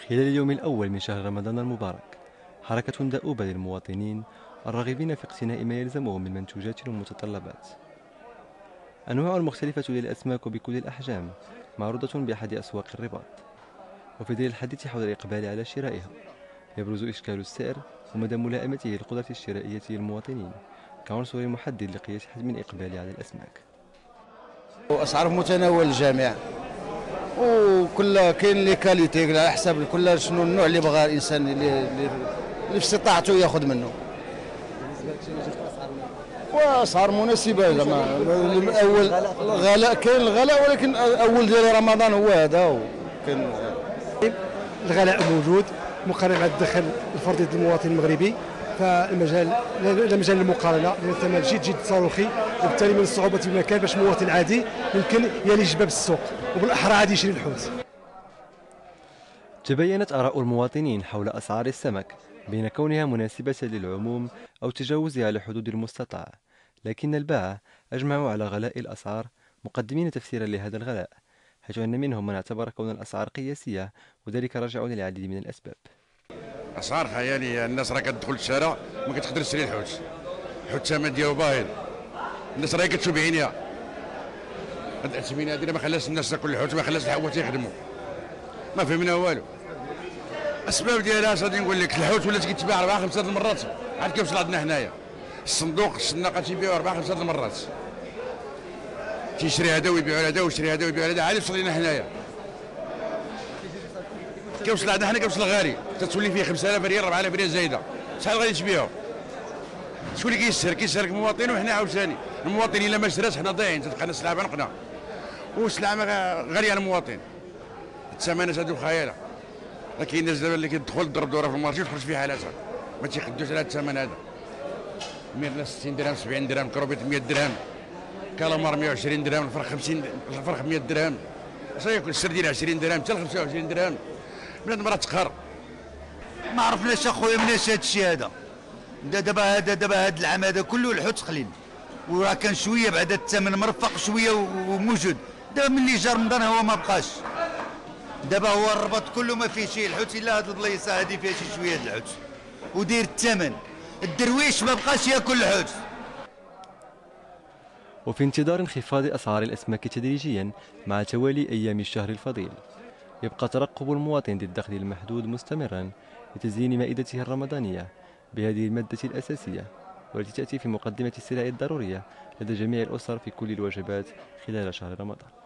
خلال اليوم الأول من شهر رمضان المبارك، حركة دؤوبة للمواطنين الراغبين في اقتناء ما يلزمهم من منتوجات ومتطلبات. أنواع مختلفة للأسماك بكل الأحجام معروضة بأحد أسواق الرباط، وفي ظل الحديث حول الإقبال على شرائها يبرز إشكال السعر ومدى ملائمته للقدرة الشرائية للمواطنين كعنصر محدد لقياس حجم الإقبال على الأسماك. أسعار متناول الجميع، وكل كاين لي كاليتي على حسب كل شنو النوع اللي بغى الانسان اللي في استطاعته ياخذ منه. واسعار مناسبه زعما اول الغلاء كاين الغلاء، ولكن اول ديال رمضان هو هذا، وكاين الغلاء موجود مقارنه مع الدخل الفردي للمواطن المغربي، فالمجال لا مجال للمقارنه لان الثمن جد صاروخي، وبالتالي من الصعوبه بمكان باش مواطن عادي يمكن يلج باب السوق وبالاحرى عادي يشري الحوت. تبينت آراء المواطنين حول أسعار السمك بين كونها مناسبة للعموم أو تجاوزها لحدود المستطاع، لكن الباعة أجمعوا على غلاء الأسعار مقدمين تفسيرا لهذا الغلاء، حيث أن منهم من اعتبر كون الأسعار قياسية وذلك راجع للعديد من الأسباب. أسعار خيالية، الناس راه كتدخل الشارع ما كتقدر تشري الحوت الثمن ديالو باهظ، الناس راه كتشوف بعينيها. هاد الأثمنة هادي ما خلاش الناس تاكل الحوت، ما خلاش الحوات يخدموا، ما فهمنا والو. الأسباب ديالها غادي نقول لك، الحوت ولات كيتباع 4 5 المرات، عاد كيوصل عندنا حنايا الصندوق الشناقه تيبيعوا 4 5 المرات، تيشري هذا ويبيعوا هذا ويشري هذا ويبيع هذا، عاد يوصل لنا حنايا كيوصل عندنا حنا كيوصل غالي، تتولي فيه 5000 ريال 4000 ريال زايده، شحال غادي تبيعوا؟ شكون اللي كيسهر المواطن، وحنا عاوتاني المواطن الا ما شراش حنا ضايعين، تبقى لنا سلعه بنقنا، والسلعه غاليه على المواطن، الثمنات هادو خياله. راه كاين الناس دابا اللي كتدخل تضرب دوره في المارشي وتخرج في حالاتها، ما تيقدوش على هذا الثمن هذا. ميرنا 60 درهم 70 درهم، كروبيت 100 درهم، كالامار 120 درهم، الفرخ 50 الفرخ 100 درهم، اش ياكل السردين 20 درهم حتى ل 25 درهم، بنادم راه تقهر. ما عرفناش اخويا مناش هذا الشيء هذا. دابا هذا العام هذا كله الحوت قليل، وراه كان شويه بعد الثمن مرفق شويه وموجود. دابا ملي جا رمضان هو ما بقاش، دابا هو الربط كله ما فيه شيء الحوت، الا هاد البلايصه هادي فيها شي شويه الحوت ودير الثمن. الدرويش ما بقاش ياكل الحوت. وفي انتظار انخفاض أسعار الأسماك تدريجيا مع توالي أيام الشهر الفضيل، يبقى ترقب المواطن للدخل المحدود مستمرا لتزيين مائدته الرمضانية بهذه المادة الأساسية، والتي تأتي في مقدمة السلع الضرورية لدى جميع الأسر في كل الوجبات خلال شهر رمضان.